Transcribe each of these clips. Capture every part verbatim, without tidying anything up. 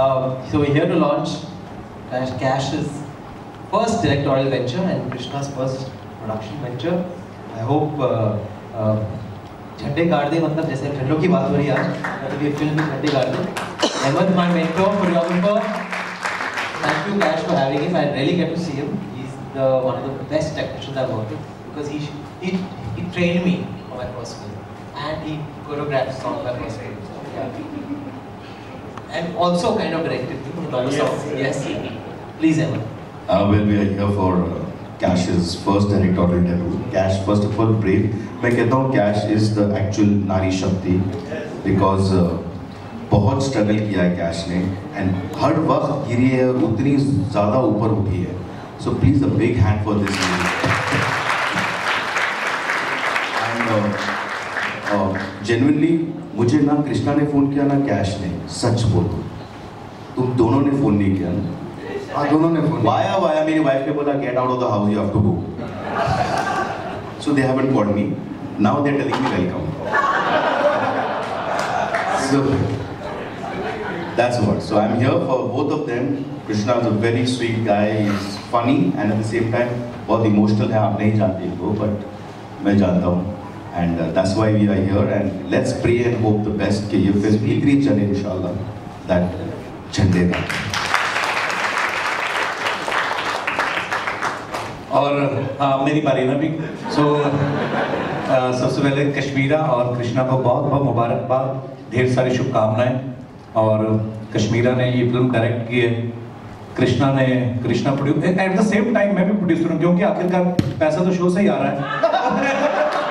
Uh, so we're here to launch Cash's first directorial venture and Krishna's first production venture. I hope झंडे गाड़ दे, मतलब जैसे झंडों की बात हो रही है आज, मतलब ये फिल्म में झंडे गाड़ दे. Ahmed, my mentor, choreographer. Thank you guys for having him. I really get to see him. He's the one of the best technicians I've worked with because he he he trained me for my first film and he choreographed songs for my first film. So, yeah. And also kind of directed me. Yes. Yes. Please, Ahmed. Uh, well, we are here for uh, Cash's first directorial debut. Cash, first of all, brave. मैं कहता हूँ Cash is the actual नारी शक्ति because uh, बहुत struggle किया है Cash ने and हर वक्त गिरी है और उतनी ज़्यादा ऊपर उठी है. So please a big hand for this movie. And uh, uh, genuinely मुझे ना कृष्णा ने फ़ोन किया ना Cash ने. सच बोलो, तुम दोनों ने फ़ोन नहीं किया ना? हाँ, दोनों ने फ़ोन. वाया वाया मेरी वाइफ ने बोला get out of the house, you have to go. So they haven't called me. Now they're telling me welcome. So that's what. So I'm here for both of them. Krishna is a very sweet guy. He's funny and at the same time बहुत emotional है. आप नहीं जानते इनको, but मैं जानता हूँ. And uh, that's why we are here. And let's pray and hope the best कि ये film इतनी चले इंशाल्लाह. That झंडे का. और हाँ, मेरी बारी ना भी. सो सबसे पहले कश्मीरा और कृष्णा को बहुत बहुत मुबारकबाद, ढेर सारी शुभकामनाएं. और कश्मीरा ने ये फिल्म डायरेक्ट की है, कृष्णा ने Krishna produce, at the same time मैं भी प्रोड्यूसर हूँ क्योंकि आखिरकार पैसा तो शो से ही आ रहा है.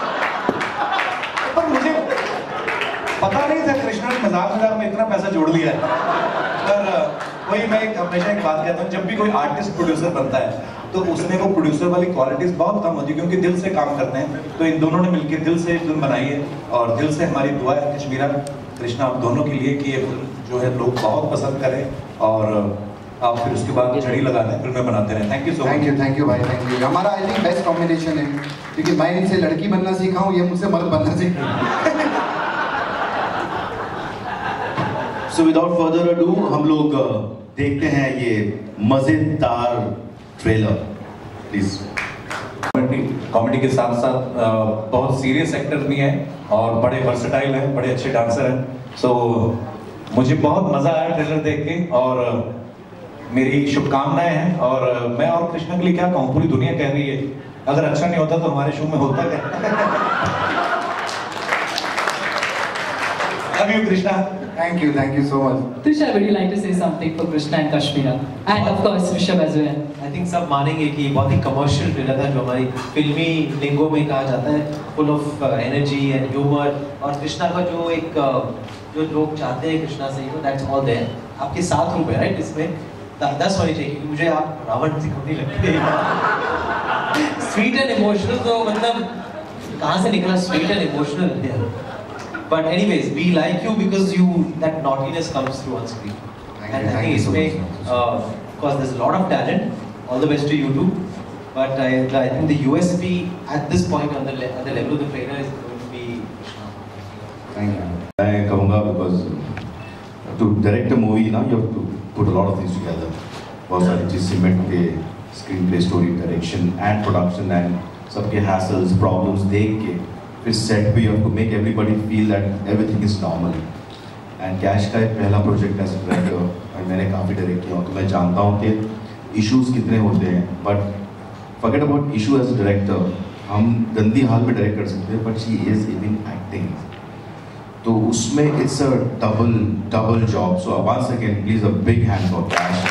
पर मुझे पता नहीं था कृष्णा ने मजाक मजाक में इतना पैसा जोड़ लिया है. पर वही मैं हमेशा एक बात कहता हूँ, जब भी कोई आर्टिस्ट प्रोड्यूसर बनता है तो उसमें वो प्रोड्यूसर वाली क्वालिटीज बहुत कम होती है क्योंकि दिल से काम करते हैं. तो इन दोनों ने मिलकर दिल से फिल्म बनाई है और दिल से हमारी दुआ है कश्मीरा कृष्णा आप दोनों के लिए कि ये फिल्म जो है लोग बहुत पसंद करें और आप फिर उसके बाद झड़ी लगा दें, फिल्में बनाते रहें. Thank you so much. Thank you thank you भाई, थैंक यू. हमारा आई थिंक बेस्ट कॉम्बिनेशन है क्योंकि मैं इनसे लड़की बनना सीखा हूँ, ये मुझसे मर्द बनना सीखा. So without further ado, हम लोग देखते हैं ये मजेदार ट्रेलर. प्लीज. कॉमेडी कॉमेडी के साथ साथ बहुत सीरियस एक्टर भी हैं और बड़े वर्सेटाइल हैं, बड़े अच्छे डांसर हैं. सो so, मुझे बहुत मजा आया ट्रेलर देख के और मेरी शुभकामनाएं हैं. और मैं और कृष्णा के लिए क्या कहूँ, पूरी दुनिया कह रही है अगर अच्छा नहीं होता तो हमारे शो में होता क्या. Love you, Krishna. Thank you, thank you so much. Tushar, would you like to say something for Krishna and Kashmira? And of course, Rishabh as well. I think सब मानेंगे कि बहुत ही कमर्शियल ट्रेलर था जो हमारी फिल्मी लिंगो में कहा जाता है, full of energy and humour. और कृष्णा का जो एक जो लोग चाहते हैं कृष्णा से, you know that's all there. आपके सात रूप है राइट, इसमें दस होनी चाहिए क्योंकि मुझे आप रावण से कम नहीं लगते. स्वीट एंड इमोशनल तो मतलब कहाँ से निकला sweet and emotional. But anyways, we like you because you that naughtiness comes through on screen. Thank and you, I thank think you it's so made, much. uh, because there's a lot of talent. All the best to you too. But I, I think the U S P at this point on the le at the level of the trailer is going to be Krishna. Thank you. मैं कहूँगा because to direct a movie ना you have to put a lot of things together. बहुत सारी चीज़ सीमेंट के screenplay, story, direction and production and सबके hassles, problems देख के फिर सेट पे you have to make everybody feel that everything is normal. And Kash का एक पहला प्रोजेक्ट एज डायरेक्टर और मैंने काफ़ी डायरेक्ट किया हूँ तो मैं जानता हूँ कि इश्यूज कितने होते हैं. But forget about issue as director, हम गंदी हाल में डायरेक्ट कर सकते हैं but she is even acting, तो उसमें it's a double double job. So once again please a big hand for Kash.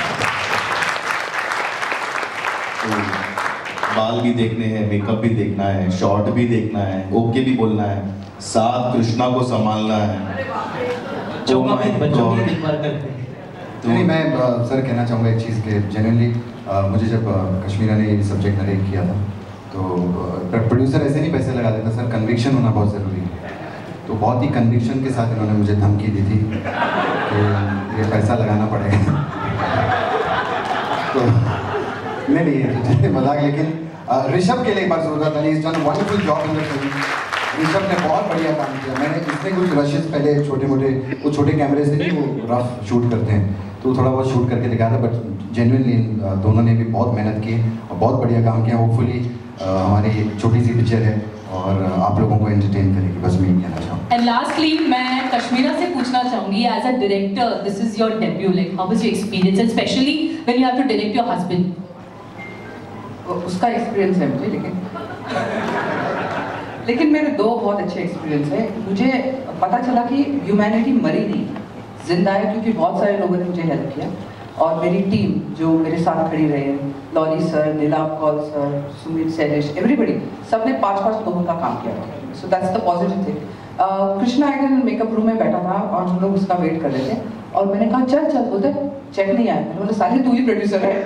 बाल भी देखने हैं, मेकअप भी देखना है, शॉर्ट भी देखना है, ओके भी बोलना है, साथ कृष्णा को संभालना है. जो बच्चों की देखभाल करते हैं. नहीं, मैं सर कहना चाहूँगा एक चीज़ के जेन्युइनली मुझे जब कश्मीरा ने ये सब्जेक्ट नरेट किया था तो प्रोड्यूसर ऐसे नहीं पैसे लगा देता सर, कन्विक्शन होना बहुत ज़रूरी है. तो बहुत ही कन्विक्शन के साथ इन्होंने मुझे धमकी दी थी कि ये पैसा लगाना पड़ेगा. तो नहीं नहीं मजाक. लेकिन ऋषभ के लिए एक बार ज़रूरत था. Is done wonderful job in the film. Rishabh ने बहुत बढ़िया काम किया. मैंने इसमें कुछ रशेस पहले छोटे मोटे वो छोटे कैमरे से नहीं वो रफ शूट करते हैं तो थोड़ा बहुत शूट करके दिखाया था, बट जेन्युइनली दोनों ने भी बहुत मेहनत की और बहुत बढ़िया काम किया। होपफुली हमारी छोटी सी पिक्चर है और आप लोगों को एंटरटेन करेगी, बस मैं कहना चाहूँ। एंड लास्टली मैं कश्मीरा से पूछना चाहूंगी, as a director this is your debut, like how was your experience and specially when you have to direct your husband? उसका एक्सपीरियंस है मुझे, लेकिन लेकिन मेरे दो बहुत अच्छे एक्सपीरियंस है। मुझे पता चला कि ह्यूमैनिटी मरी नहीं, जिंदा है, क्योंकि बहुत सारे लोगों ने मुझे हेल्प किया और मेरी टीम जो मेरे साथ खड़ी रही है, Laurie sir, Neelabh Kaul sir, Sumit Shailesh, everybody, सबने पांच पांच लोगों का काम किया। So that's the positive thing. Krishna idle makeup room में बैठा था और हम लोग उसका वेट कर रहे थे और मैंने कहा चल चल, बोलते चेक नहीं आया। मैंने बोला साले तू ही प्रोड्यूसर है,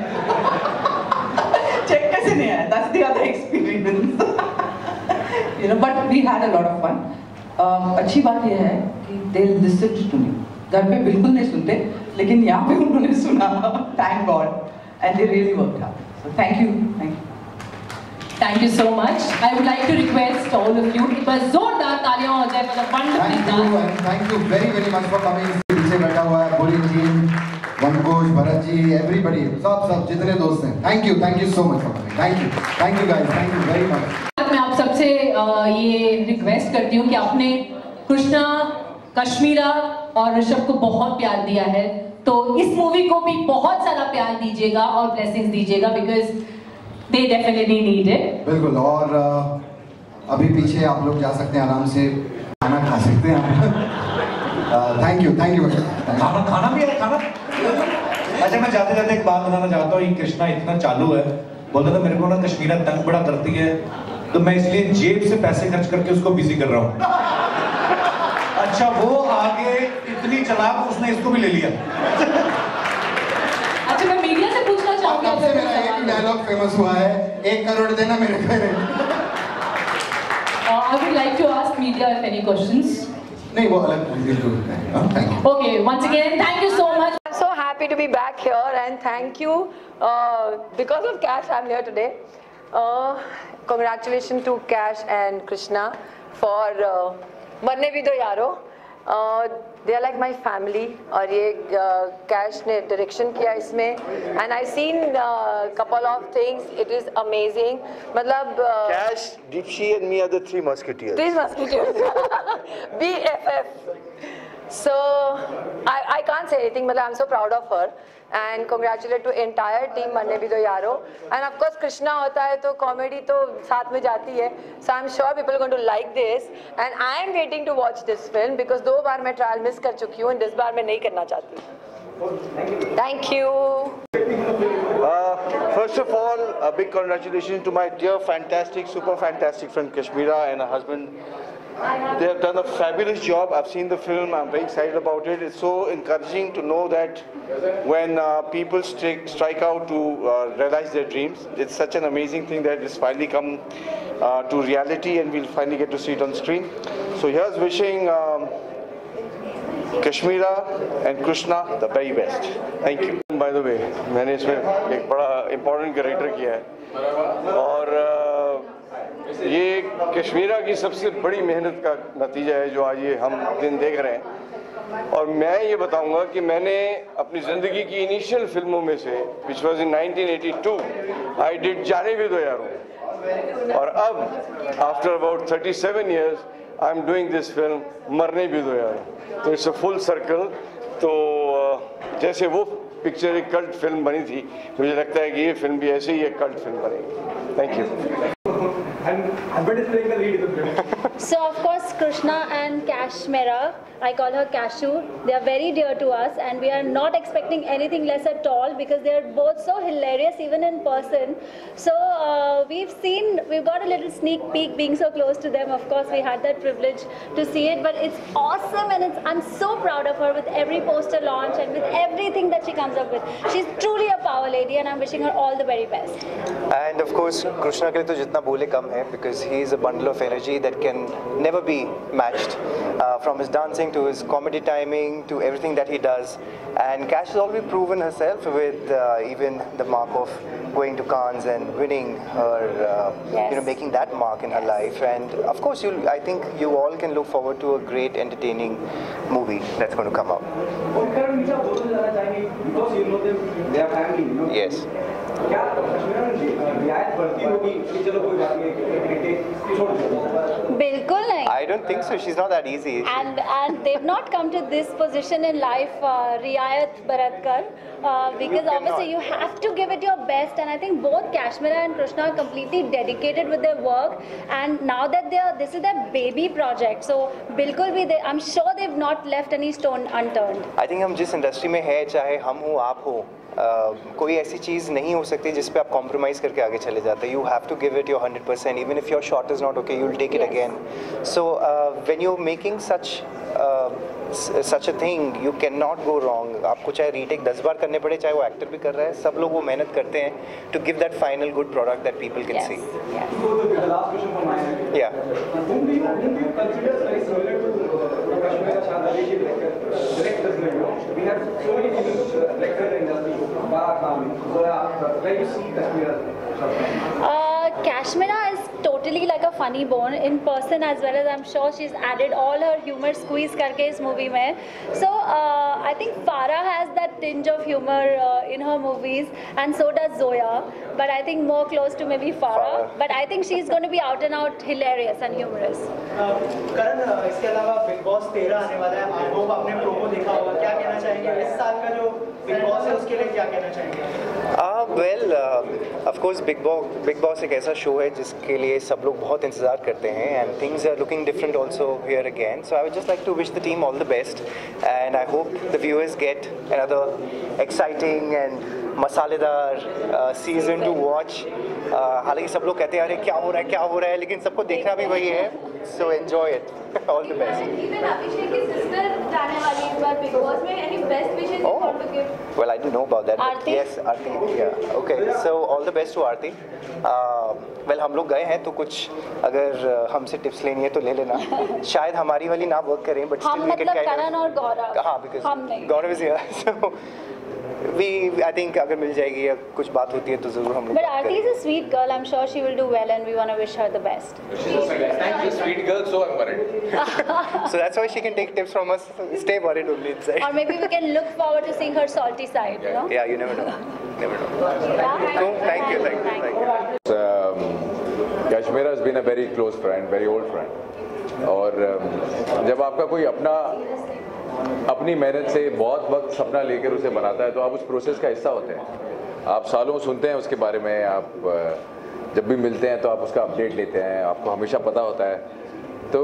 चेक कैसे नहीं आया? That's the other experience, you know, but we had a lot of fun. अच्छी बात यह है कि दे लिसन्ड टू मी। घर पे बिल्कुल नहीं सुनते, लेकिन यहाँ पे उन्होंने सुना, thank God, and they really worked hard. So thank you, thank you. Thank you so much. I would like to request all of you, एक बार जोरदार तालियां हो जाए for the wonderful Thank you and thank you very very much for coming. पीछे बैठा हुआ है पूरी टीम, वनकोश, भरत जी, everybody, सब सब जितने दोस्त हैं, thank you, thank you so much for coming. Thank you, thank you guys, thank you very much. मैं आप सबसे ये रिक्वेस्ट करती हूँ कि आपने कृष्णा, कश्मीरा और ऋषभ को बहुत प्यार दिया है, तो इस मूवी को भी बहुत सारा प्यार दीजिएगा और ब्लेसिंग्स दीजिएगा, because they definitely need it. बिल्कुल, और अभी पीछे आप लोग जा सकते हैं, आराम से खाना खा सकते हैं। Thank you, thank you. खाना खाना भी है, खाना। अच्छा, मैं जाते जाते एक बात बताना चाहता हूँ, ये कृष्णा इतना चालू है, बोलता था मेरे को ना कश्मीरा तंग बड़ा करती है, तो मैं इसलिए जेब से पैसे खर्च करके उसको बिजी कर रहा हूँ। अच्छा, वो आगे इतनी चालाक, उसने इसको भी ले लिया। अच्छा, मैं मीडिया से पूछना चाहूंगी, आपसे मेरा एक डायलॉग फेमस हुआ है, एक करोड़ देना मेरे घर। I would like to ask media if any questions. नहीं, वो अलग है। Thank you. Okay, once again, thank you so much. I'm so happy to be back here and thank you. Uh, because of Cash, I'm here today. Uh, congratulations to Cash and Krishna for uh, मरने भी दो यारो. Uh, they are like my family और ये uh, Cash ने direction किया इसमें, and I seen uh, couple of things. It is amazing. मतलब uh, Cash, Deepshi and me are the three musketeers. Three musketeers. B F F. So I I can't say anything. मतलब I'm so proud of her and congratulate to entire team मरने भी दो यारो. And of course Krishna होता है तो comedy तो साथ में जाती है. So I'm sure people are going to like this and I am waiting to watch this film because दो बार मैं trial miss कर चुकी हूँ and इस बार मैं नहीं करना चाहती. Thank you. Uh, first of all, a big congratulations to my dear, fantastic, super fantastic friend Kashmira and her husband. They have done a fabulous job. I've seen the film. I'm very excited about it. It's so encouraging to know that when uh, people strike, strike out to uh, realize their dreams, it's such an amazing thing that it's finally come uh, to reality and we'll finally get to see it on screen. So here's wishing um, Kashmira and Krishna the very best. Thank you. By the way, मैंने इसमें एक बड़ा important character किया है और uh, ये कश्मीरा की सबसे बड़ी मेहनत का नतीजा है जो आज ये हम दिन देख रहे हैं। और मैं ये बताऊंगा कि मैंने अपनी ज़िंदगी की इनिशियल फिल्मों में से which was in nineteen eighty-two, I did जाने भी दो यारों, और अब after about thirty-seven years I'm doing this film मरने भी दो यारों। तो it's a full circle। तो जैसे वो पिक्चर एक कल्ट फिल्म बनी थी, मुझे लगता है कि ये फिल्म भी ऐसे ही एक कल्ट फिल्म बनेगी। Thank you. And Albert is playing the lead in the film. So of course Krishna and Kashmira, I call her Kashu, they are very dear to us and we are not expecting anything less at all because they are both so hilarious even in person. So uh, we've seen, we've got a little sneak peek being so close to them. Of course we had that privilege to see it, but it's awesome and it's, I'm so proud of her with every poster launch and with everything that she comes up with. She's truly a power lady and I'm wishing her all the very best. And of course Krishna ke liye to jitna bole kam hai because he is a bundle of energy that can never be matched, uh, from his dancing to his comedy timing to everything that he does. And Cash has already proven herself with uh, even the mark of going to Cannes and winning her, uh, yes. you know, making that mark in her life. And of course, you, I think you all can look forward to a great, entertaining movie that's going to come out. Because you know them, they are family, you know. Yes. क्या कश्मीरा में रियायत बढ़ती होगी कि चलो कोई बात नहीं छोड़ दो? बिल्कुल नहीं. I don't think so. She's not that easy. And and they've not come to this position in life, uh, Riayat Baratkar, uh, because You obviously you have to give it your best. And I think both Kashmira and Krishna are completely dedicated with their work. And now that they are, this is their baby project, so बिल्कुल भी they, I'm sure they've not left any stone unturned. I think हम जिस industry में है, चाहे हम हो आप हो, Uh, कोई ऐसी चीज़ नहीं हो सकती जिस पे आप कॉम्प्रोमाइज़ करके आगे चले जाते हैं. You have to give it your hundred percent even if your shot is not okay, you will take it again. So when you making such such a thing you can not go wrong. आपको चाहे retake दस बार करने पड़े, चाहे वो actor भी कर रहा है, सब लोग वो मेहनत करते हैं to give that final good product that people can see. या We have so many people lecture in the industry. Where you see Kashmira? Uh, Kashmira is totally like a funny bone in person as well as I'm sure she's added all her humor squeeze करके इस movie में. So uh, I think Farah has that tinge of humor uh, in her movies, and so does Zoya. But I think more close to maybe Farah. Farah. But I think she's going to be out and out hilarious and humorous. करण, इसके अलावा big boss तेरह आने वाला है. I hope आपने promo देखा होगा. क्या कहना चाहेंगे इस साल का जो बिग बॉस है उसके लिए, क्या कहना चाहेंगे? Well of course Bigg Boss Bigg Boss एक ऐसा शो है जिसके लिए सब लोग बहुत इंतज़ार करते हैं, and things are looking different also here again. So I would just like to wish the team all the best, and I hope the viewers get another exciting and मसालेदार सीजन टू वॉच. हालांकि सब लोग कहते हैं अरे क्या हो रहा है क्या हो रहा है, लेकिन सबको देखना भी वही है. So enjoy it. All the best. Even Abhishek की सिस्टर जाने वाली है इस बार बिग बॉस में. Any best wishes you want to give? Well, I didn't know about that. Aarti? Yes, Aarti. Yeah. Okay. So all the best to Aarti. Uh, well, हम लोग गए हैं तो कुछ अगर uh, हमसे टिप्स लेनी है तो ले लेना. शायद हमारी वाली ना वर्क करें, but still we can kind of. करण और गौरव. हाँ, because Gaurav is here. So we, I think अगर मिल जाएगी या कुछ बात होती है तो जरूर हम लोग. But Aarti is a sweet girl. I'm sure she will do well, and we want to wish her the best. Thank you, sweet girl. So I'm worried. So that's why she can take tips from us. Stay worried only inside. Or maybe we can look forward to seeing her salty side. You know? Yeah, you never know. Never know. So thank you, thank you, thank you. Um, Kashmira has been a very close friend, very old friend. और um, जब आपका कोई अपना अपनी मेहनत से बहुत वक्त सपना लेकर उसे बनाता है तो आप उस प्रोसेस का हिस्सा होते हैं. आप सालों सुनते हैं उसके बारे में, आप जब भी मिलते हैं तो आप उसका अपडेट लेते हैं, आपको हमेशा पता होता है. तो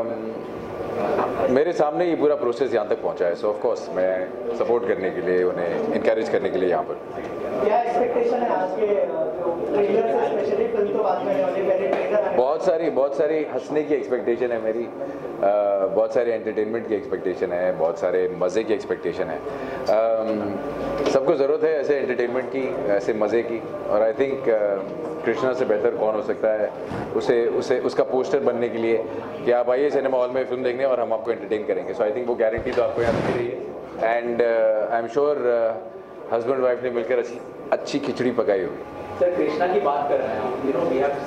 मेरे सामने ये पूरा प्रोसेस यहाँ तक पहुँचा है. सो ऑफ कोर्स मैं सपोर्ट करने के लिए, उन्हें इनकरेज करने के लिए यहाँ पर. क्या एक्सपेक्टेशन है आज के ट्रेलर से, स्पेशली फिल्म तो बात करने वाले, पहले ट्रेलर बहुत सारी बहुत सारी हंसने की एक्सपेक्टेशन है मेरी, बहुत सारे एंटरटेनमेंट की एक्सपेक्टेशन है, बहुत सारे मज़े की एक्सपेक्टेशन है. सबको ज़रूरत है ऐसे एंटरटेनमेंट की, ऐसे मज़े की, और आई थिंक कृष्णा से बेहतर कौन हो सकता है उसे उसे उसका पोस्टर बनने के लिए कि आप आइए सिनेमा हॉल में फिल्म देखने और हम आपको एंटरटेन करेंगे. सो आई थिंक वो गारंटी तो आपको यहाँ मिल रही है, and I am sure husband wife ने मिलकर अच्छी अच्छी खिचड़ी पकाई होगी. सर कृष्णा की बात कर रहे हैं आप, you know we have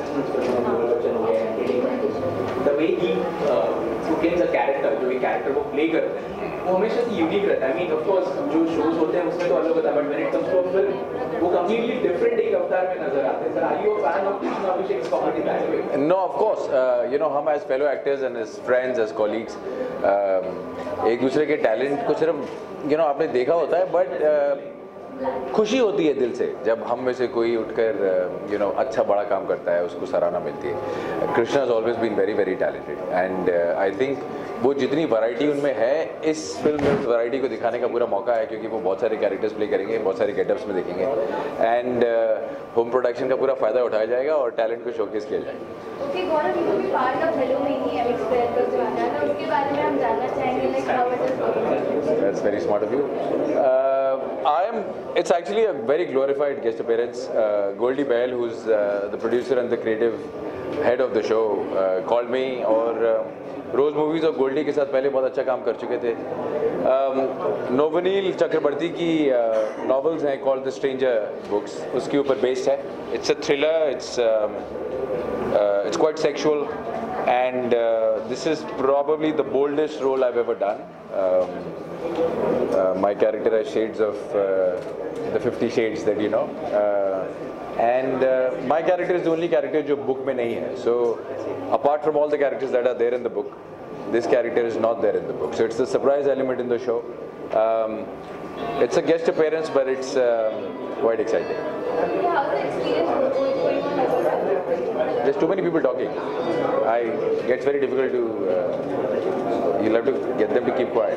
the way he plays a character, जो भी कैरेक्टर वो प्ले करते हैं वो हमेशा से यूनिक रहता है. आई मीन ऑफ कोर्स जो शोज होते हैं उसमें तो अलग होता है, but when it comes to a film वो कंप्लीटली डिफरेंट एक अवतार में नजर आते हैं. Sir are you a fan of Krishna Abhishek comedy that way? No, of course you know हम as fellow actors and as friends as colleagues एक दूसरे के टैलेंट को सिर्फ यू नो आपने देखा होता है, बट खुशी होती है दिल से जब हम में से कोई उठकर यू नो अच्छा बड़ा काम करता है, उसको सराहना मिलती है. Krishna has always been very very talented, and I think वो जितनी वैरायटी उनमें है इस फिल्म में उस वैरायटी को दिखाने का पूरा मौका है, क्योंकि वो बहुत सारे कैरेक्टर्स प्ले करेंगे, बहुत सारे गेटअप्स में देखेंगे, एंड होम प्रोडक्शन का पूरा फ़ायदा उठाया जाएगा और टैलेंट को शोकेस किया जाएगा. ओके गौरव, ये भी पार्ट ऑफ हेलो में ही है एक्सप्रेस का जो आता है ना, उसके बारे में हम जानना चाहेंगे, like how it is going. That's very smart of you. I am, it's actually a very glorified guest appearance. Uh, Goldie Bell, who's uh, the producer and the creative head of the show, uh, called me, और रोज़ movies और गोल्डी के साथ पहले बहुत अच्छा काम कर चुके थे. um, नोवनील चक्रवर्ती की नॉवेल्स uh, हैं कॉल्ड द स्ट्रेंजर बुक्स, उसके ऊपर बेस्ड है. It's a thriller, it's it's quite sexual, and uh, this is probably the boldest role I've ever done. Um, uh, my character has shades of uh, the Fifty Shades that you know, uh, and uh, my character is the only character जो book में नहीं है. So apart from all the characters that are there in the book, this character is not there in the book. So it's the surprise element in the show. Um, it's a guest appearance, but it's um, quite exciting. How's the experience going on? There's too many people talking. I it gets very difficult to. Uh, you'll have to get them to keep quiet.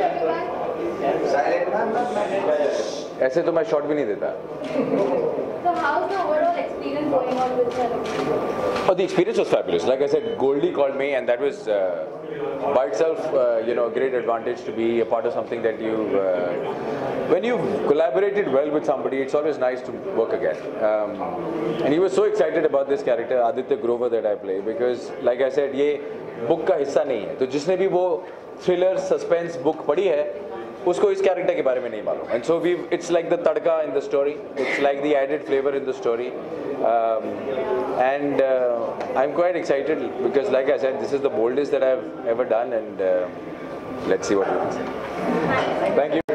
ऐसे तो मैं shot भी नहीं देता. So how's the overall experience going on with her? Oh, the experience was fabulous. Like I said, Goldie called me, and that was uh, by itself, uh, you know, a great advantage to be a part of something that you. Uh, when you've collaborated well with somebody, it's always nice to work again. Um, and he was so excited about this character, Aditya Grover, that I play, because, like I said, ये book का हिस्सा नहीं है. तो जिसने भी वो thriller, suspense book पढ़ी है, उसको इस character के बारे में नहीं मालूम. And so we, it's like the tadka in the story. It's like the added flavor in the story. Um, and uh, I'm quite excited because, like I said, this is the boldest that I've ever done, and uh, let's see what happens. Thank you.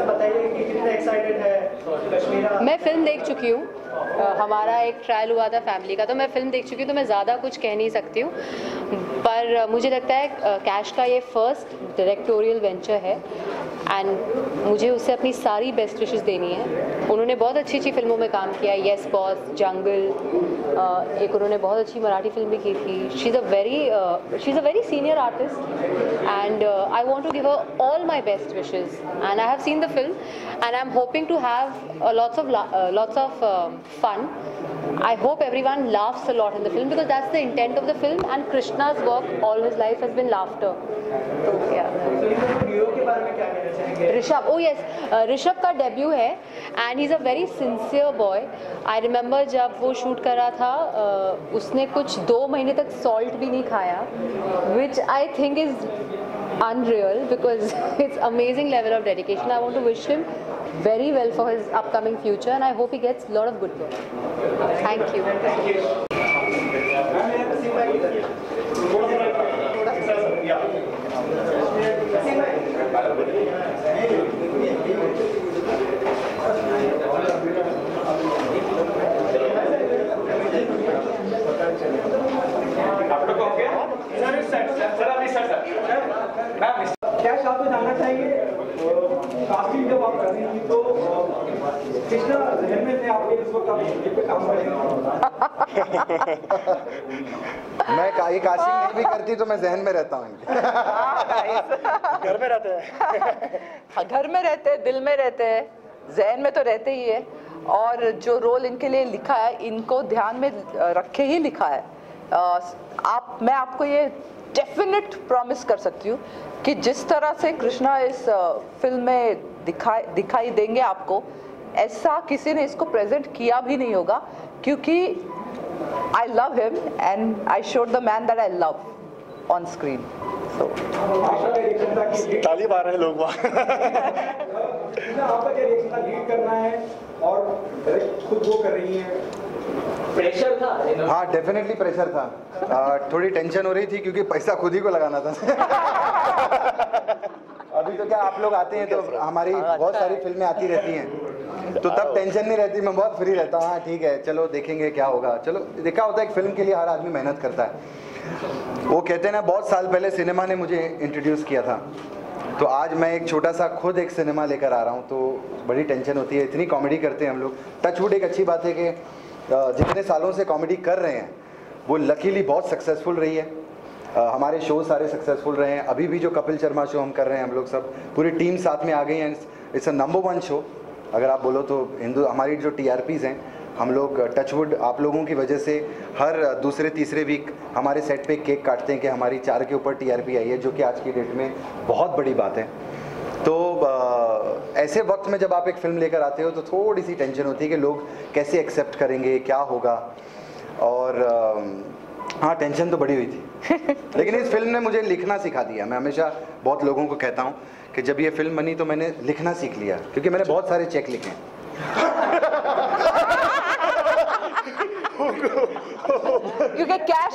मैं film देख चुकी हूँ. हमारा एक trial हुआ था family का, तो मैं फिल्म देख चुकी हूँ, तो मैं ज़्यादा कुछ कह नहीं सकती हूँ. पर मुझे लगता है कैश का ये first directorial venture is, and मुझे उससे अपनी सारी बेस्ट विशेस देनी है. उन्होंने बहुत अच्छी अच्छी फिल्मों में काम किया, येस बॉस, जंगल, एक उन्होंने बहुत अच्छी मराठी फिल्म भी की थी. She is a very she is a very senior artist, and I want to give her all my best wishes. And I have seen the film, and I'm hoping to have uh, lots of uh, lots of uh, fun. I hope everyone laughs a lot in the film, because that's the intent of the film, and Krishna's work all his life has been laughter. So yeah. Rishabh, oh yes, uh, Rishabh का debut है, and he's a very sincere boy. I remember जब वो shoot कर रहा था, uh, उसने कुछ दो महीने तक salt भी नहीं खाया, which I think is unreal, because it's amazing level of dedication. I want to wish him very well for his upcoming future, and I hope he gets a lot of good work. Thank you. Thank you. क्या आप तो जानना चाहेंगे, casting जब आप कर रही थी तो कृष्णा जहन में थे आपके इस वक्त आप पे काम कर रही मैं ये कास्टिंग नहीं भी करती तो मैं जहन में रहता हूँ. घर में रहते हैं घर में रहते हैं दिल में रहते हैं, जहन में तो रहते ही है. और जो रोल इनके लिए लिखा है, इनको ध्यान में रखे ही लिखा है. आप मैं आपको ये डेफिनेट प्रॉमिस कर सकती हूँ कि जिस तरह से कृष्णा इस फिल्म में दिखाई दिखाई देंगे आपको, ऐसा किसी ने इसको प्रेजेंट किया भी नहीं होगा, क्योंकि I love him and I showed the man that I love on screen. So ताली मार रहे हैं लोग वहाँ. आपका क्या रिएक्शन था, लीड करना है और खुद वो कर रही है? प्रेशर था? हाँ, डेफिनेटली प्रेशर था. आ, थोड़ी टेंशन हो रही थी क्योंकि पैसा खुद ही को लगाना था. अभी तो क्या आप लोग आते हैं तो हमारी बहुत सारी फिल्में आती रहती हैं, तो तब टेंशन नहीं रहती, मैं बहुत फ्री रहता हूँ. हाँ ठीक है, चलो देखेंगे क्या होगा. चलो देखा होता है, एक फिल्म के लिए हर आदमी मेहनत करता है. वो कहते हैं ना, बहुत साल पहले सिनेमा ने मुझे इंट्रोड्यूस किया था, तो आज मैं एक छोटा सा खुद एक सिनेमा लेकर आ रहा हूँ, तो बड़ी टेंशन होती है. इतनी कॉमेडी करते हैं हम लोग. टचवुड एक अच्छी बात है कि जितने सालों से कॉमेडी कर रहे हैं वो लकीली बहुत सक्सेसफुल रही है. हमारे शो सारे सक्सेसफुल रहे हैं. अभी भी जो कपिल शर्मा शो हम कर रहे हैं, हम लोग सब पूरी टीम साथ में आ गई हैं. It's a number one show अगर आप बोलो तो. हिंदू हमारी जो टी आर पीज़ हैं, हम लोग टचवुड आप लोगों की वजह से हर दूसरे तीसरे वीक हमारे सेट पे केक काटते हैं कि हमारी चार के ऊपर टी आर पी आई है, जो कि आज की डेट में बहुत बड़ी बात है. तो आ, ऐसे वक्त में जब आप एक फ़िल्म लेकर आते हो तो थोड़ी सी टेंशन होती है कि लोग कैसे एक्सेप्ट करेंगे, क्या होगा. और आ, हाँ, टेंशन तो बड़ी हुई थी. लेकिन इस फिल्म ने मुझे लिखना सिखा दिया. मैं हमेशा बहुत लोगों को कहता हूँ कि जब ये फिल्म बनी तो मैंने लिखना सीख लिया, क्योंकि मैंने बहुत सारे चेक लिखे हैं. क्योंकि कैश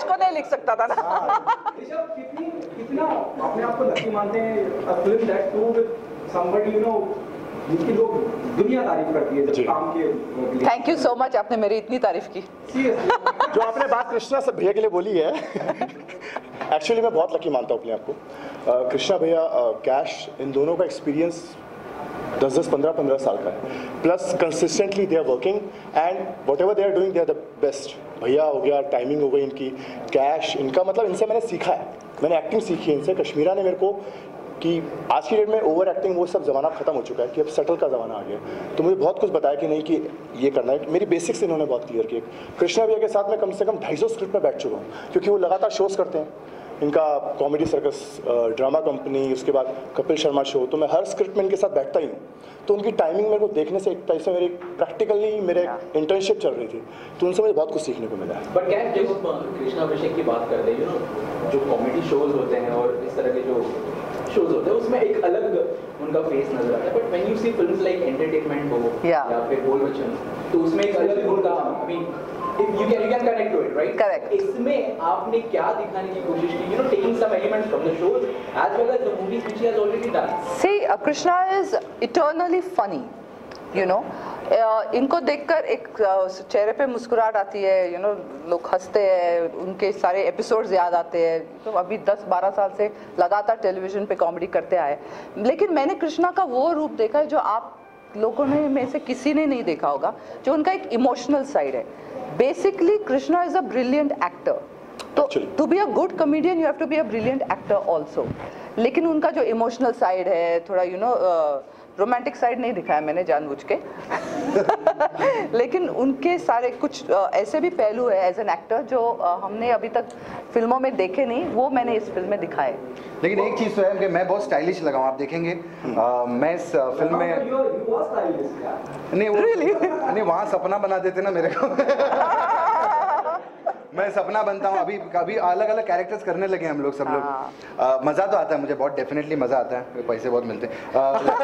कैश को नहीं लिख सकता था ना। ऋषभ कितनी कितना अपने आप को लकी मानते हैं a film that too with somebody you know जिनकी लोग दुनिया तारीफ करती है जब काम के। थैंक यू सो मच, आपने मेरी इतनी तारीफ की। जो आपने बात कृष्णा से भैया के लिए बोली है एक्चुअली मैं बहुत लकी मानता हूँ अपने आप को। कृष्णा भैया, कैश, इन दोनों का एक्सपीरियंस दस दस पंद्रह पंद्रह साल का है, plus consistently they are working and whatever they are doing they are the best. भैया हो गया, टाइमिंग हो गई इनकी, कैश, इनका मतलब इनसे मैंने सीखा है, मैंने एक्टिंग सीखी है इनसे। कश्मीरा ने मेरे को कि आज की डेट में ओवर एक्टिंग वो सब ज़माना ख़त्म हो चुका है कि अब सटल का ज़माना आ गया, तो मुझे बहुत कुछ बताया कि नहीं कि ये करना है। मेरी बेसिक्स इन्होंने बहुत क्लियर किए। कृष्णा भैया के साथ मैं कम से कम ढाई सौ स्क्रिप्ट में बैठ चुका हूँ, क्योंकि वो लगातार शोज़ करते हैं। इनका कॉमेडी सर्कस, ड्रामा कंपनी, उसके बाद कपिल शर्मा शो, तो मैं हर स्क्रिप्ट में इनके साथ बैठता ही हूँ। तो उनकी टाइमिंग मेरे को देखने से एक तरह से मेरी प्रैक्टिकली मेरे इंटर्नशिप चल रही थी, तो उनसे मुझे बहुत कुछ सीखने को मिला है। बट क्या जब कृष्णा अभिषेक की बात करते हैं, यू नो जो कॉमेडी शोज होते हैं और इस तरह के जो शोज होते हैं उसमें एक अलग उनका फेस नजर आता है, but when you see films like entertainment हो या फिर बोल बच्चन, तो उसमें एक अलग उनका I mean if you can you can connect to it, right? Correct. इसमें आपने क्या दिखाने की कोशिश की, you know, taking some elements from the shows as well as the movies which he has already done. See, uh, Krishna is eternally funny, you know. Uh, इनको देखकर एक uh, चेहरे पे मुस्कुराहट आती है, you know, लोग हंसते हैं, उनके सारे एपिसोड्स याद आते हैं। तो अभी दस बारह साल से लगातार टेलीविजन पे कॉमेडी करते आए, लेकिन मैंने कृष्णा का वो रूप देखा है जो आप लोगों ने में से किसी ने नहीं देखा होगा, जो उनका एक इमोशनल साइड है। Basically Krishna is a brilliant actor, तो to be a good comedian you have to be a brilliant actor also. लेकिन उनका जो इमोशनल साइड है, थोड़ा यू नो रोमांटिक साइड नहीं दिखाया मैंने जानबूझ के लेकिन उनके सारे कुछ uh, ऐसे भी पहलू है एज एन एक्टर जो uh, हमने अभी तक फिल्मों में देखे नहीं, वो मैंने इस फिल्म में दिखाए। लेकिन एक चीज़ तो है कि मैं बहुत स्टाइलिश लगा हूँ, आप देखेंगे आ, मैं इस फिल्म में नहीं वो really? नहीं वहाँ सपना बना देते ना मेरे को मैं सपना बनता हूँ। अभी अभी अलग अलग कैरेक्टर्स करने लगे हम लोग सब लोग। मज़ा तो आता है मुझे बहुत, डेफिनेटली मज़ा आता है, पैसे बहुत मिलते हैं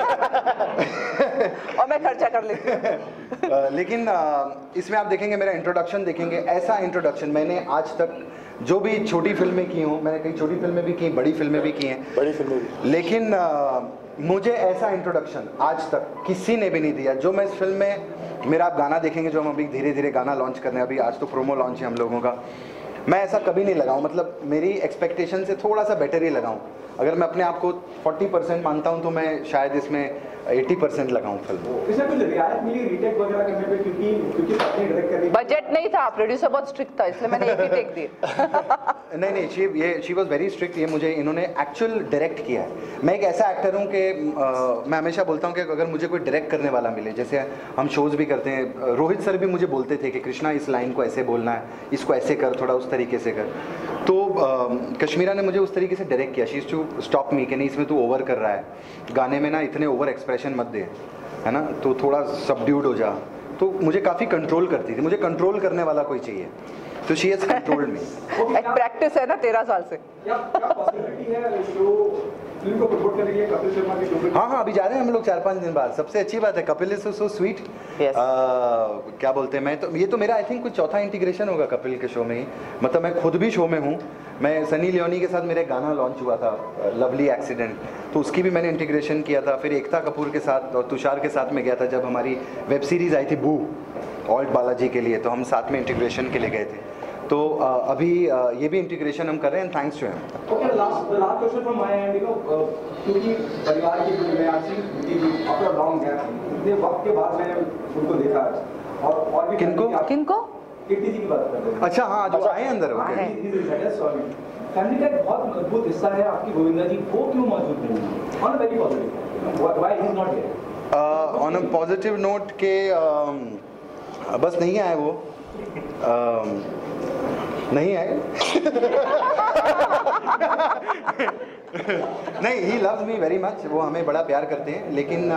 और मैं खर्चा कर लेती हूँ लेकिन आ, इसमें आप देखेंगे मेरा इंट्रोडक्शन देखेंगे, ऐसा इंट्रोडक्शन मैंने आज तक जो भी छोटी फिल्में की हूँ, मैंने कई छोटी फिल्में भी की, बड़ी फिल्में भी की हैं, बड़ी फिल्में भी, लेकिन आ, मुझे ऐसा इंट्रोडक्शन आज तक किसी ने भी नहीं दिया। जो मैं इस फिल्म में, मेरा आप गाना देखेंगे जो हम अभी धीरे धीरे गाना लॉन्च कर रहे हैं, अभी आज तो प्रोमो लॉन्च है हम लोगों का, मैं ऐसा कभी नहीं लगाऊं, मतलब मेरी एक्सपेक्टेशन से थोड़ा सा बेटर ही लगाऊं। अगर मैं अपने आप को चालीस परसेंट मानता हूं तो मैं शायद इसमें अस्सी परसेंट लगाऊं फिल्म। इसमें कुछ रियायत मिली रीटेक वगैरह करने पे, क्योंकि क्योंकि आपने डायरेक्ट कर दी, बजट नहीं था, प्रोड्यूसर बहुत स्ट्रिक्ट था, इसलिए मैंने एक ही टेक दी नहीं नहीं शी ये शी वाज वेरी स्ट्रिक्ट। ये मुझे इन्होंने एक्चुअल डायरेक्ट किया है। मैं एक ऐसा एक्टर हूँ कि मैं हमेशा बोलता हूँ कि अगर मुझे कोई डायरेक्ट करने वाला मिले, जैसे हम शोज़ भी करते हैं, रोहित सर भी मुझे बोलते थे कि कृष्णा इस लाइन को ऐसे बोलना है, इसको ऐसे कर, थोड़ा उस तरीके से कर, तो कश्मीरा ने मुझे उस तरीके से डायरेक्ट किया। She is to stop me कि नहीं इसमें तू ओवर कर रहा है, गाने में ना इतने ओवर एक्सप्रेशन मत दे, है ना, तो थोड़ा सबड्यूड हो जा। तो मुझे काफ़ी कंट्रोल करती थी, मुझे कंट्रोल करने वाला कोई चाहिए, तो शी हैज कंट्रोल्ड मी। एक प्रैक्टिस है ना तेरह साल से। क्या क्या पॉसिबिलिटी है शो फिल्म को प्रमोट करने के लिए कपिल शर्मा के शो पे? हाँ हाँ अभी जा रहे हैं हम लोग चार पाँच दिन बाद। सबसे अच्छी बात है कपिल इज सो स्वीट। क्या बोलते हैं, मैं तो ये तो मेरा आई थिंक कुछ चौथा इंटीग्रेशन होगा कपिल के शो में ही, मतलब मैं खुद भी शो में हूँ। मैं सनी लियोनी के साथ मेरे गाना लॉन्च हुआ था लवली एक्सीडेंट, तो उसकी भी मैंने इंटीग्रेशन किया था। फिर एकता कपूर के साथ और तुषार के साथ में गया था जब हमारी वेब सीरीज़ आई थी बू ऑल्ट बालाजी के लिए, तो हम साथ में इंटीग्रेशन के लिए गए थे। तो uh, अभी uh, ये भी इंटीग्रेशन हम कर रहे हैं, thanks to him. Okay, last last question from my end, you know, क्योंकि परिवार की फिल्म में एक्चुअली आफ्टर लॉन्ग गैप इतने वक्त के बाद मैंने उनको देखा, और और भी किनको किनको कीर्ति जी की बात करते हैं। अच्छा हाँ, जो आए अंदर, ओके। फैमिली का एक बहुत मजबूत हिस्सा है आपकी गोविंदा जी, वो क्यों मौजूद नहीं है? On a very positive, why he is not here? On a positive note के uh, बस नहीं आए वो, uh, नहीं आए नहीं, he loves me very much, वो हमें बड़ा प्यार करते हैं, लेकिन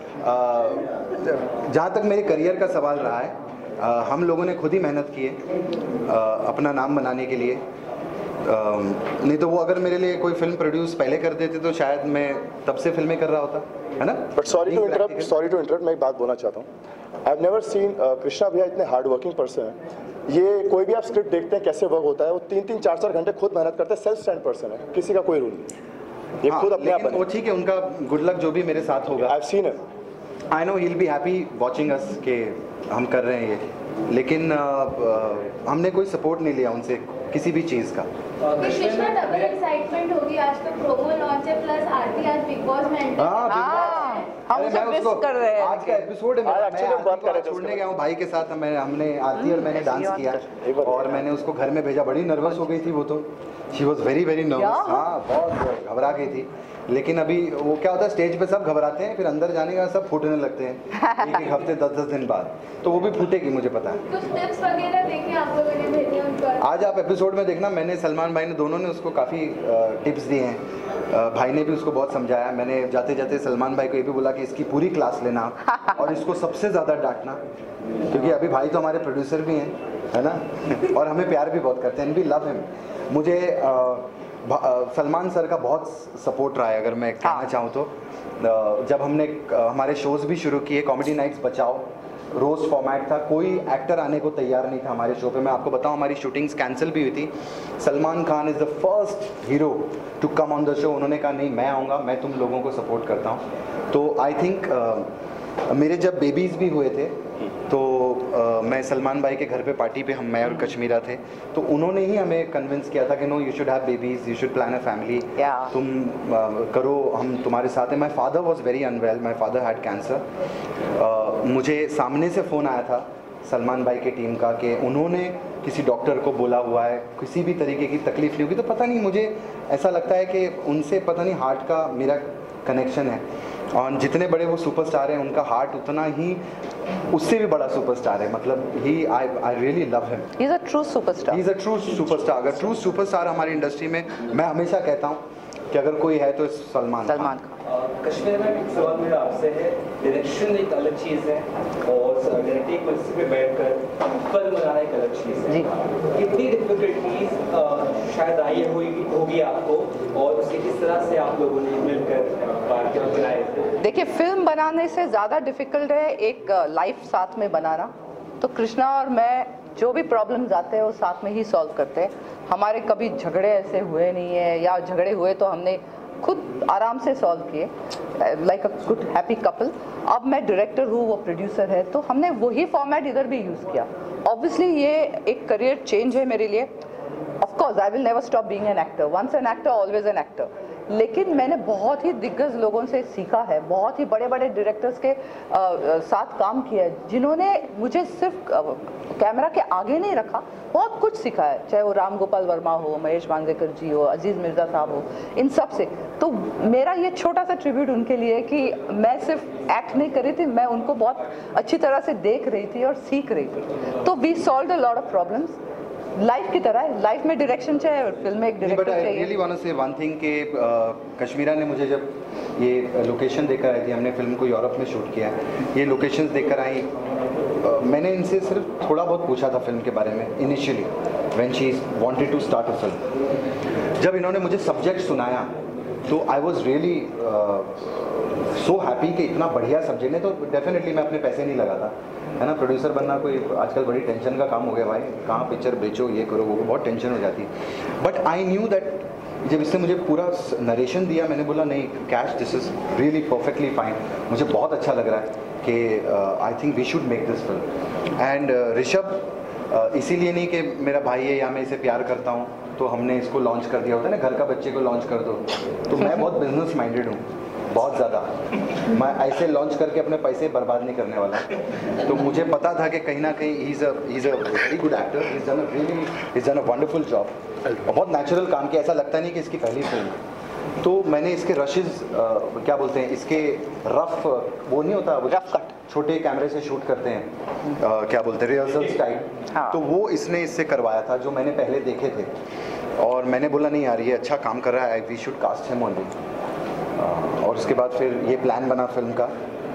जहाँ तक मेरे करियर का सवाल रहा है, आ, हम लोगों ने खुद ही मेहनत की है आ, अपना नाम बनाने के लिए। नहीं तो वो अगर मेरे लिए कोई फिल्म प्रोड्यूस पहले कर देते तो शायद मैं तब से फिल्में कर रहा होता, है ना? But sorry to interrupt sorry to interrupt मैं एक बात बोलना चाहता हूँ। I have never seen Krishna भैया इतने हार्ड वर्किंग पर्सन है। ये कोई भी आप स्क्रिप्ट देखते हैं कैसे वर्क होता है, वो तीन तीन चार चार घंटे खुद मेहनत करते हैं, सेल्फ स्टैंड पर्सन है, किसी का कोई रूल नहीं, ये खुद अपने आप वो ठीक है, उनका गुड लक जो भी मेरे साथ होगा। I have seen it, I know he will be happy watching us के हम कर रहे हैं ये, लेकिन uh, uh, हमने कोई सपोर्ट नहीं लिया उनसे किसी भी चीज़ का। कृष्णा डबल एक्साइटमेंट होगी, आज तो प्रोमो लॉन्च है प्लस आरती आज बिग बॉस में एंटर। हाँ, हम उसे मिस कर रहे हैं। आज का एपिसोड है, मैं आरती को छोड़ने गया हूँ भाई के साथ, मैं हमने आरती और मैंने डांस किया और मैंने उसको घर में भेजा, बड़ी नर्वस हो गई थी वो तो, she was very very nervous, हाँ बहुत घबरा गई थी। लेकिन अभी वो क्या होता है, स्टेज पे सब घबराते हैं, फिर अंदर जाने का सब फूटने लगते हैं एक एक हफ्ते दस दस दिन बाद, तो वो भी फूटेगी मुझे पता है। कुछ टिप्स वगैरह देखें आप लोगों ने भेजे उनको, आज आप एपिसोड में देखना, मैंने सलमान भाई ने दोनों ने उसको काफ़ी टिप्स दिए हैं, भाई ने भी उसको बहुत समझाया। मैंने जाते जाते सलमान भाई को ये भी बोला कि इसकी पूरी क्लास लेना और इसको सबसे ज़्यादा डांटना, क्योंकि अभी भाई तो हमारे प्रोड्यूसर भी हैं, है ना, और हमें प्यार भी बहुत करते हैं, वी लव हिम। मुझे सलमान सर का बहुत सपोर्ट रहा है, अगर मैं कहना चाहूँ तो। जब हमने हमारे शोज़ भी शुरू किए, कॉमेडी नाइट्स बचाओ रोज़ फॉर्मेट था, कोई एक्टर आने को तैयार नहीं था हमारे शो पे। मैं आपको बताऊं, हमारी शूटिंग्स कैंसिल भी हुई थी। Salman Khan is the first hero to come on the show. उन्होंने कहा नहीं, मैं आऊँगा, मैं तुम लोगों को सपोर्ट करता हूँ। तो आई थिंक uh, मेरे जब बेबीज़ भी हुए थे तो uh, मैं सलमान भाई के घर पे पार्टी पे हम मैं और कश्मीरा थे, तो उन्होंने ही हमें कन्विंस किया था कि no, you should have babies, you should plan a family, तुम uh, करो, हम तुम्हारे साथ हैं। My father was very unwell, my father had cancer. मुझे सामने से फ़ोन आया था सलमान भाई के टीम का कि उन्होंने किसी डॉक्टर को बोला हुआ है, किसी भी तरीके की तकलीफ़ नहीं होगी। तो पता नहीं, मुझे ऐसा लगता है कि उनसे पता नहीं हार्ट का मेरा कनेक्शन है, और जितने बड़े वो सुपरस्टार हैं उनका हार्ट उतना ही, उससे भी बड़ा सुपरस्टार है। मतलब he I I really love him, he is a true superstar, he is a true superstar. अगर ट्रू सुपरस्टार हमारी इंडस्ट्री में, मैं हमेशा कहता हूँ कि अगर कोई है तो सलमान सलमान कश्मीर में एक सवाल मेरा आपसे है, डायरेक्शन एक अलग चीज़ है और डायरेक्टिंग कुर्सी पे बैठकर फिल्म बनाना एक अलग चीज़ है। कितनी डिफिकल्टीज शायद आई होगी होगी आपको, और उसके किस तरह से आप लोगों ने मिलकर पार्टियां बनाए थे? देखिए, फिल्म बनाने से ज़्यादा डिफिकल्ट है एक लाइफ साथ में बनाना। तो कृष्णा और मैं जो भी प्रॉब्लम्स आते हैं वो साथ में ही सॉल्व करते हैं। हमारे कभी झगड़े ऐसे हुए नहीं है, या झगड़े हुए तो हमने खुद आराम से सॉल्व किए, like a good happy couple. अब मैं डायरेक्टर हूँ, वो प्रोड्यूसर है, तो हमने वही फॉर्मेट इधर भी यूज़ किया। ऑब्वियसली ये एक करियर चेंज है मेरे लिए। Of course I will never stop being an actor, once an actor always an actor. लेकिन मैंने बहुत ही दिग्गज लोगों से सीखा है, बहुत ही बड़े बड़े डायरेक्टर्स के आ, आ, साथ काम किया है, जिन्होंने मुझे सिर्फ आ, कैमरा के आगे नहीं रखा, बहुत कुछ सिखा है। चाहे वो राम गोपाल वर्मा हो, महेश मांजरेकर जी हो, अजीज़ मिर्ज़ा साहब हो, इन सब से। तो मेरा ये छोटा सा ट्रिब्यूट उनके लिए कि मैं सिर्फ एक्ट नहीं कर रही थी, मैं उनको बहुत अच्छी तरह से देख रही थी और सीख रही थी। तो we solve a lot of problems. Life की तरह है, लाइफ में डायरेक्शन चाहिए और फिल्म में एक डायरेक्टर चाहिए। Really want to say one thing कि कश्मीरा ने मुझे जब ये लोकेशन देकर आई थी, हमने फिल्म को यूरोप में शूट किया, ये लोकेशंस देखकर आई, uh, मैंने इनसे सिर्फ थोड़ा बहुत पूछा था फिल्म के बारे में initially when she wanted to start a film. जब इन्होंने मुझे सब्जेक्ट सुनाया तो I was really so happy कि इतना बढ़िया सब्जेक्ट है, तो डेफिनेटली मैं अपने पैसे नहीं लगाता, है ना। प्रोड्यूसर बनना कोई आजकल बड़ी टेंशन का काम हो गया भाई, कहाँ पिक्चर बेचो, ये करो, वो बहुत टेंशन हो जाती है। बट आई न्यू दैट जब इसने मुझे पूरा नरेशन दिया, मैंने बोला नहीं Kash, this is really perfectly fine, मुझे बहुत अच्छा लग रहा है कि I think we should make this film. And Rishabh इसीलिए नहीं कि मेरा भाई है या मैं इसे प्यार करता हूँ तो हमने इसको लॉन्च कर दिया, होता है ना घर का बच्चे को लॉन्च कर दो, तो मैं बहुत बिजनेस माइंडेड हूँ, बहुत ज़्यादा। मैं ऐसे लॉन्च करके अपने पैसे बर्बाद नहीं करने वाला। तो मुझे पता था कि कहीं ना कहीं he is a he is a very good actor, he is done a really he is done a wonderful job, बहुत नेचुरल काम किया, ऐसा लगता नहीं कि इसकी पहली फिल्म। तो मैंने इसके रशेज़ क्या बोलते हैं, इसके रफ वो नहीं होता, रफ कट छोटे कैमरे से शूट करते हैं, आ, क्या बोलते हैं रिहर्सल्स टाइप, हाँ। तो वो इसने इससे करवाया था जो मैंने पहले देखे थे, और मैंने बोला नहीं यार ये अच्छा काम कर रहा है, we should cast him only. और उसके बाद फिर ये प्लान बना फिल्म का,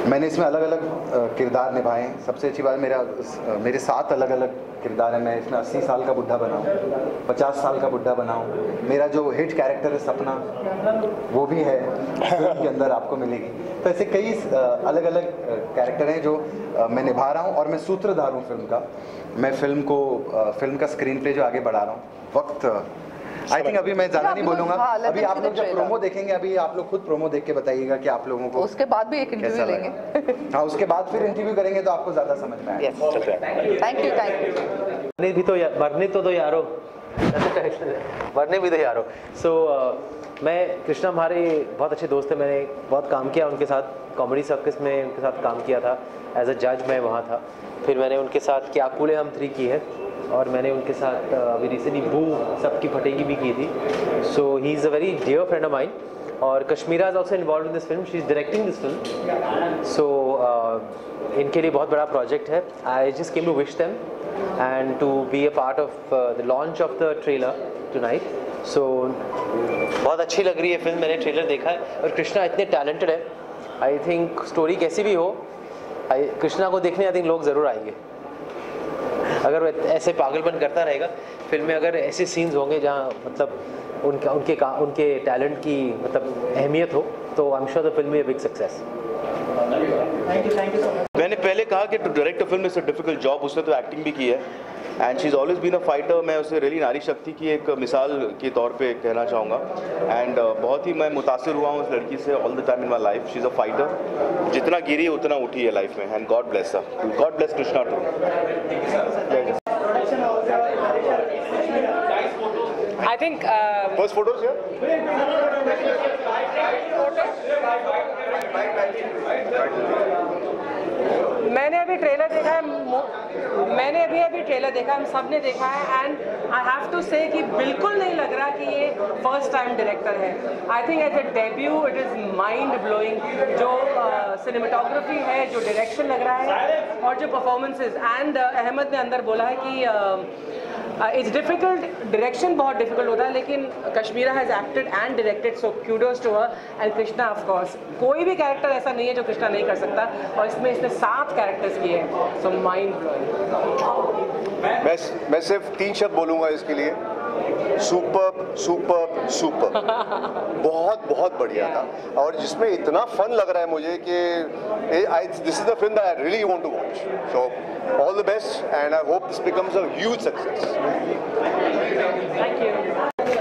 मैंने इसमें अलग अलग किरदार निभाए हैं। सबसे अच्छी बात मेरा मेरे सात अलग अलग किरदार है। मैं इसमें अस्सी साल का बुढ़ा बना हूँ, पचास साल का बुढ़ा बना हूँ। मेरा जो हिट कैरेक्टर है सपना, वो भी है फिल्म के अंदर आपको मिलेगी। तो ऐसे कई अलग अलग कैरेक्टर हैं जो मैं निभा रहा हूँ और मैं सूत्रधार हूँ फिल्म का। मैं फिल्म को फिल्म का स्क्रीन प्ले जो आगे बढ़ा रहा हूँ। वक्त आई थिंक अभी मैं ज़्यादा नहीं बोलूँगा। हाँ, अभी आप लोग जब प्रोमो देखेंगे, अभी आप लोग खुद प्रोमो देख के बताइएगा कि आप लोगों को उसके बाद भी एक इंटरव्यू लेंगे। हाँ, उसके बाद फिर इंटरव्यू करेंगे तो आपको ज़्यादा समझ में आएगा। Thank you thank you. मरने भी तो मरने तो दो यारो मरने भी तो यारो। सो so, uh, मैं कृष्णा हमारे बहुत अच्छे दोस्त हैं। मैंने बहुत काम किया उनके साथ, कॉमेडी सर्कस में उनके साथ काम किया था। एज अ जज मैं वहाँ था। फिर मैंने उनके साथ क्या कूले हम थ्री की है और मैंने उनके साथ अभी रिसेंटली बू सबकी फटेगी भी की थी। So he is a very dear friend of mine. और Kashmera is also involve in this film, she is directing this film. So इनके लिए बहुत बड़ा प्रोजेक्ट है। I just came to wish them and to be a part of the launch of the trailer tonight. So बहुत अच्छी लग रही है फिल्म, मैंने ट्रेलर देखा है। और कृष्णा इतने टैलेंटेड है, आई थिंक स्टोरी कैसी भी हो, आई कृष्णा को देखने आई थिंक लोग ज़रूर आएंगे। अगर वो ऐसे पागलपन करता रहेगा फिल्म में, अगर ऐसे सीन्स होंगे जहाँ मतलब उनका उनके का उनके टैलेंट की मतलब अहमियत हो, तो I am sure the film is a big success. मैंने पहले कहा कि to direct a film is a difficult job. उसने तो एक्टिंग भी की है and she is always been a fighter. मैं उसे रियली नारी शक्ति की एक मिसाल के तौर पे कहना चाहूँगा। एंड uh, बहुत ही मैं मुतासिर हुआ हूँ उस लड़की से all the time in my life. She is a fighter, जितना गिरी है उतना उठी है लाइफ में। And God bless her, God bless Krishna too. I think uh, first photos here. मैंने अभी ट्रेलर देखा है, मैंने अभी अभी ट्रेलर देखा, हम सब ने देखा है एंड आई हैव टू से कि बिल्कुल नहीं लग रहा कि ये फर्स्ट टाइम डायरेक्टर है। I think as a debut it is mind blowing. जो सिनेमाटोग्राफी uh, है, जो डायरेक्शन लग रहा है और जो परफॉर्मेंसेज। एंड uh, अहमद ने अंदर बोला है कि इट्स डिफिकल्ट, डायरेक्शन बहुत डिफिकल्ट होता है, लेकिन Kashmera has acted and directed, so kudos to her. And Krishna of course, कोई भी कैरेक्टर ऐसा नहीं है जो कृष्णा नहीं कर सकता, और इसमें इसने सात कैरेक्टर्स किए हैं। So mind blowing. मैं मैं सिर्फ तीन शब्द बोलूँगा इसके लिए, सुपर सुपर सुपर। बहुत बहुत बढ़िया था और जिसमें इतना फन लग रहा है मुझे कि I this is the film that I really want to watch. So all the best and I hope this becomes a huge success. Thank you.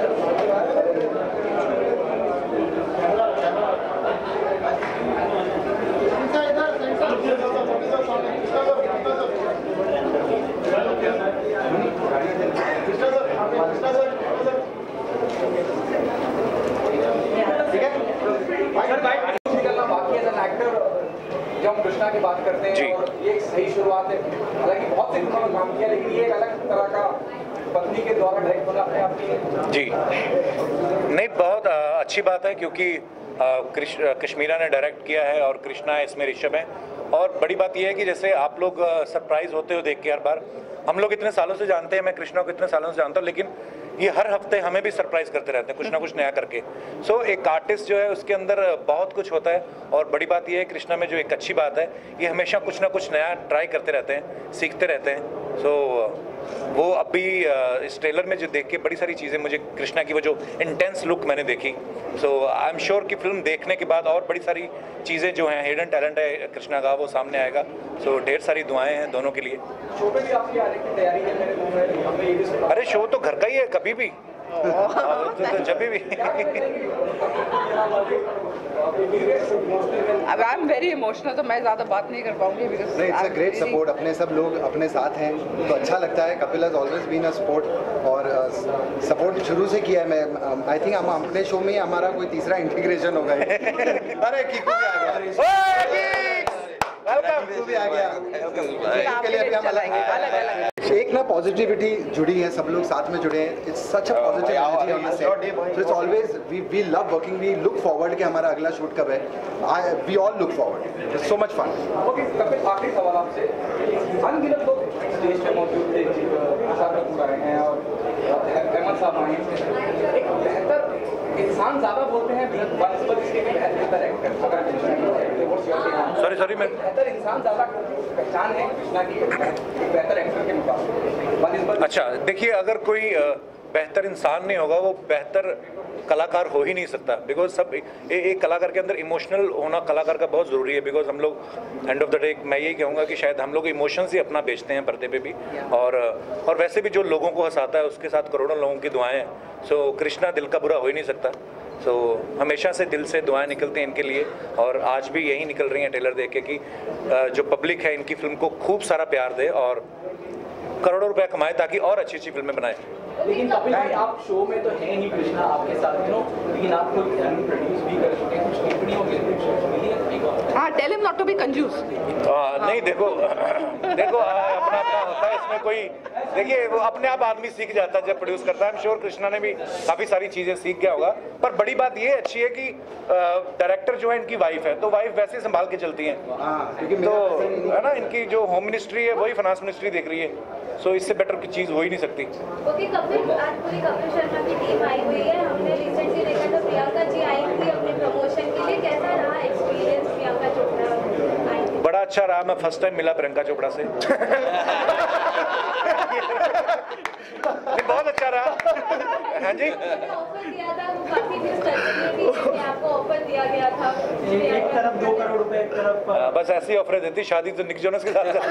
जब हम कृष्णा की बात करते हैं और ये एक सही शुरुआत है, हालांकि बहुत से फिल्मों में काम किया, लेकिन ये एक अलग तरह का पत्नी के द्वारा डायरेक्ट होना अपने आप की जी नहीं, बहुत अच्छी बात है क्योंकि कश्मीरा ने डायरेक्ट किया है और कृष्णा इसमें ऋषभ है। और बड़ी बात यह है कि जैसे आप लोग सरप्राइज होते हो देख के हर बार, हम लोग इतने सालों से जानते हैं, मैं कृष्णा को इतने सालों से जानता हूँ, लेकिन ये हर हफ्ते हमें भी सरप्राइज करते रहते हैं कुछ ना कुछ नया करके। सो so, एक आर्टिस्ट जो है उसके अंदर बहुत कुछ होता है और बड़ी बात ये है कृष्णा में जो एक अच्छी बात है, ये हमेशा कुछ ना कुछ नया ट्राई करते रहते हैं, सीखते रहते हैं। सो so, वो अभी इस ट्रेलर में जो देख के बड़ी सारी चीज़ें मुझे कृष्णा की वो जो इंटेंस लुक मैंने देखी। सो आई एम श्योर कि फिल्म देखने के बाद और बड़ी सारी चीज़ें जो हैं, हिडन टैलेंट है कृष्णा का, वो सामने आएगा। सो so, ढेर सारी दुआएं हैं दोनों के लिए। शो पे भी आपकी आने की तैयारी है मेरे मुंह में, हमें ये भी सुना। अरे शो तो घर का ही है, कभी भी तो जब भी। अब आई एम वेरी इमोशनल, तो मैं ज़्यादा बात नहीं कर पाऊंगी बिकॉज़ नहीं, इट्स अ ग्रेट सपोर्ट। अपने सब लोग अपने साथ हैं तो अच्छा लगता है। Kapil has always been a support और सपोर्ट uh, शुरू से किया है। मैं आई थिंक हम अपने शो में हमारा कोई तीसरा इंटीग्रेशन होगा। अरे कीकू भी आ गया, कीकू भी आ गया। के लिए भी हम अलग एक ना पॉजिटिविटी जुड़ी है, सब लोग साथ में जुड़े हैं। It's such a positive energy on the set, so it's always we we love working, we look forward कि हमारा अगला शूट कब है। I we all look forward, it's so much fun. Okay Kapil, आखिरी सवाल आपसे। अनगिनत लोग स्टेज पे मौजूद थे, तुषार कपूर आए हैं और अहमद साहब आए हैं। एक बेहतर इंसान ज्यादा बोलते हैं सॉरी सॉरी मैं बेहतर इंसान ज्यादा पहचान है कृष्णा की बेहतर एक्टर के मुकाबले। अच्छा देखिए, अगर कोई बेहतर इंसान नहीं होगा वो बेहतर कलाकार हो ही नहीं सकता, बिकॉज सब ए, एक कलाकार के अंदर इमोशनल होना कलाकार का बहुत ज़रूरी है। बिकॉज हम लोग एंड ऑफ द डे मैं यही कहूँगा कि शायद हम लोग इमोशंस ही अपना बेचते हैं पर्दे पे भी, और और वैसे भी जो लोगों को हंसाता है उसके साथ करोड़ों लोगों की दुआएं हैं। सो कृष्णा दिल का बुरा हो ही नहीं सकता। सो so, हमेशा से दिल से दुआएं निकलती हैं इनके लिए, और आज भी यही निकल रही हैं ट्रेलर देख के कि जो पब्लिक है इनकी फिल्म को खूब सारा प्यार दे और करोड़ों रुपया कमाए ताकि और अच्छी अच्छी फिल्में बनाए। लेकिन कपिल भाई आप शो में तो हैं ही कृष्णा आपके साथ, यू नो, लेकिन आप खुद फिल्म प्रोड्यूस भी कर चुके हैं, कुछ टिप्पणियों के लिए हाँ, tell him not to be कंजूस। नहीं देखो देखो अपना अपना होता है इसमें कोई, देखिए वो अपने आप आदमी सीख जाता है जब प्रोड्यूस करता है। आई एम श्योर कृष्णा ने भी काफ़ी सारी चीज़ें सीख गया होगा, पर बड़ी बात ये अच्छी है कि डायरेक्टर जो है इनकी वाइफ है, तो वाइफ वैसे संभाल के चलती हैं, तो है ना, इनकी जो होम मिनिस्ट्री है वही फाइनेंस मिनिस्ट्री देख रही है। सो इससे बेटर की चीज़ हो ही नहीं सकती। ओके कपिल, आज पूरी कपिल शर्मा की टीम आई हुई है, हमने रिसेंटली देखा था प्रियंका जी आई थी अपने प्रमोशन के लिए, कैसा रहा एक्सपीरियंस प्रियंका चोपड़ा आई थी? बड़ा अच्छा रहा, मैं फर्स्ट टाइम मिला प्रियंका चोपड़ा से बहुत अच्छा रहा। हाँ जी, ऑफर दिया था, वो काफी न्यूज़ चल रही थी कि आपको ऑफर दिया गया था, एक तरफ दो करोड़ रुपए, एक तरफ आ, बस ऐसी ऑफर देती, शादी तो निक जोनस के साथ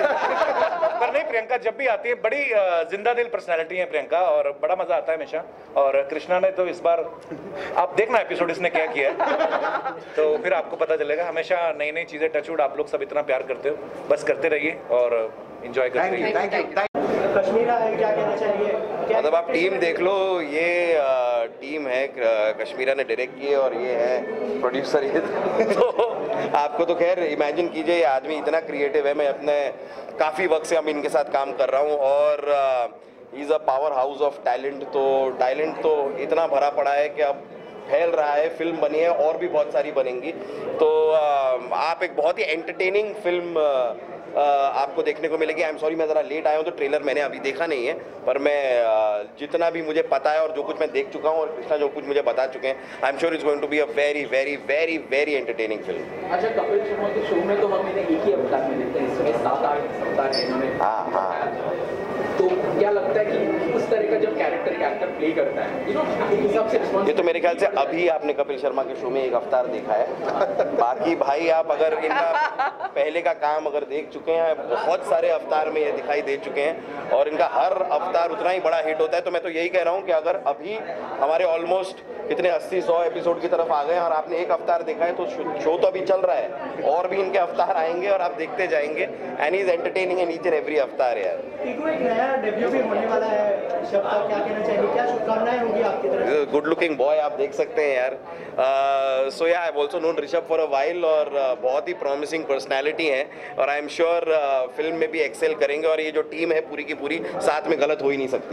पर नहीं, प्रियंका जब भी आती है बड़ी जिंदा दिल पर्सनैलिटी है प्रियंका, और बड़ा मजा आता है हमेशा। और कृष्णा ने तो इस बार आप देखना एपिसोड इसने क्या किया है तो फिर आपको पता चलेगा। हमेशा नई नई चीजें टचवुड आप लोग सब इतना प्यार करते हो, बस करते रहिए और एंजॉय करते रहिए। कश्मीरा है, क्या कहना चाहिए? मतलब आप टीम देख लो, ये आ, टीम है, कश्मीरा ने डायरेक्ट की है और ये है प्रोड्यूसर ये तो आपको तो खैर इमेजिन कीजिए, ये आदमी इतना क्रिएटिव है। मैं अपने काफ़ी वक्त से हम इनके साथ काम कर रहा हूँ और he is a powerhouse of talent. तो टैलेंट तो इतना भरा पड़ा है कि अब फैल रहा है, फिल्म बनी है और भी बहुत सारी बनेंगी। तो आ, आप एक बहुत ही एंटरटेनिंग फिल्म आ, आपको देखने को मिलेगी। आई एम सॉरी मैं ज़रा लेट आया हूँ, तो ट्रेलर मैंने अभी देखा नहीं है, पर मैं आ, जितना भी मुझे पता है और जो कुछ मैं देख चुका हूँ और कृष्णा जो कुछ मुझे बता चुके हैं, I am sure it's going to be a very very very very entertaining film. अच्छा, कपिल शर्मा के शो में तो हम इन्हें एक ही अवतार में देखते हैं, इसमें सात आठ अवतार है इन्होंने। हाँ हाँ, तो क्या लगता है कि उस तरह का जब कैरेक्टर कैरेक्टर प्ले करता है, यू नो, एक हिसाब से ये तो मेरे ख्याल से अभी आपने कपिल शर्मा के शो में एक अवतार देखा है। बाकी भाई आप अगर इनका पहले का काम अगर देख चुके हैं, बहुत सारे अवतार में ये दिखाई दे चुके हैं और इनका हर अवतार उतना ही बड़ा हिट होता है। तो मैं तो यही कह रहा हूँ कि अगर अभी हमारे ऑलमोस्ट कितने अस्सी सौ एपिसोड की तरफ आ गए और आपने एक अवतार देखा है, तो शो तो अभी चल रहा है और भी इनके अवतार आएंगे और आप देखते जाएंगे। And he is entertaining in each and every avatar यार। डेब्यू भी होने वाला है, शब्द का क्या कहना चाहिए, क्या शुभकामनाएं होंगी आपकी तरफ से? गुड लुकिंग बॉय आप देख सकते हैं यार। So yeah I also known Rishabh for a while और uh, बहुत ही प्रॉमिसिंग पर्सनैलिटी है और आई एम श्योर फिल्म में भी एक्सेल करेंगे और ये जो टीम है पूरी की पूरी साथ में गलत हो ही नहीं सकती।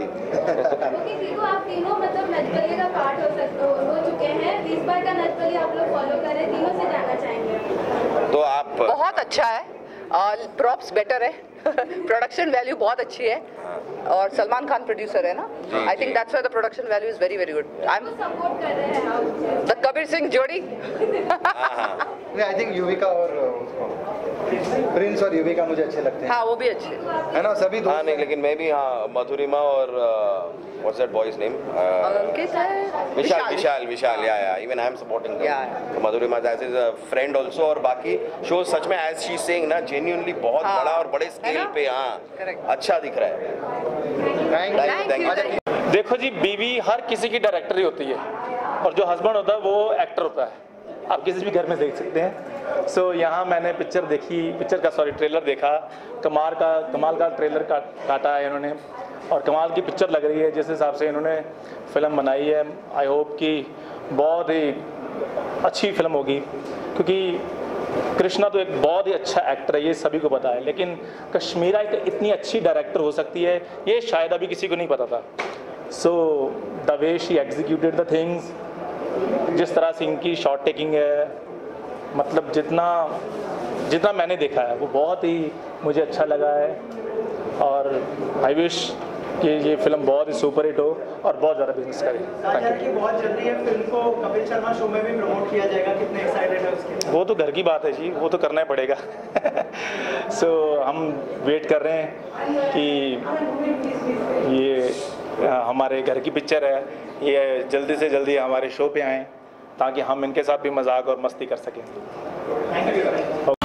आप तीनों मतलब नचबलिए का पार्ट हो सकते हो चुके हैं, इस बार का नचबलिए आप लोग फॉलो कर रहे हैं, तीनों से जानना चाहेंगे। तो आप बहुत अच्छा है, प्रॉप्स बेटर है, प्रोडक्शन वैल्यू बहुत अच्छी है और सलमान खान प्रोड्यूसर है ना, I think that's why the production value is very very good. I am support कर रहे हैं द कबीर सिंह जोड़ी। आई थिंक युविका और प्रिंस और युविका मुझे अच्छे लगते हैं। हाँ वो भी अच्छे है ना, सभी हाँ नहीं, लेकिन मैं भी हाँ मधुरिमा और what's that boy's name, Ankit है, Vishal Vishal Vishal yeah yeah even I am supporting Madhurima as is a friend also. और बाकी शो सच में एज शी सेइंग ना जेन्युइनली बहुत हाँ, बड़ा और बड़े स्केल पे हाँ अच्छा दिख रहा है। Thank you. देखो जी, बीवी हर किसी की डायरेक्टर ही होती है और जो हस्बैंड होता है वो एक्टर होता है, आप किसी भी घर में देख सकते हैं। सो so, यहाँ मैंने पिक्चर देखी, पिक्चर का सॉरी ट्रेलर देखा, कमाल का कमाल का ट्रेलर का काटा है इन्होंने और कमाल की पिक्चर लग रही है जिस हिसाब से इन्होंने फिल्म बनाई है। आई होप कि बहुत ही अच्छी फिल्म होगी क्योंकि कृष्णा तो एक बहुत ही अच्छा एक्टर है, ये सभी को पता है, लेकिन कश्मीरा एक इतनी अच्छी डायरेक्टर हो सकती है ये शायद अभी किसी को नहीं पता था। So the way she executed the things, जिस तरह से इनकी शॉट टेकिंग है, मतलब जितना जितना मैंने देखा है वो बहुत ही मुझे अच्छा लगा है और आई विश कि ये फिल्म बहुत ही सुपर हिट हो और बहुत ज़्यादा बिजनेस करे। Thank you. बहुत जल्दी है फिल्म को कपिल शर्मा शो में भी प्रमोट किया जाएगा, कितने एक्साइटेड है उसके लिए? वो तो घर की बात है जी, वो तो करना ही पड़ेगा। सो so, हम वेट कर रहे हैं कि ये हमारे घर की पिक्चर है, ये जल्दी से जल्दी हमारे शो पे आएँ ताकि हम इनके साथ भी मजाक और मस्ती कर सकें।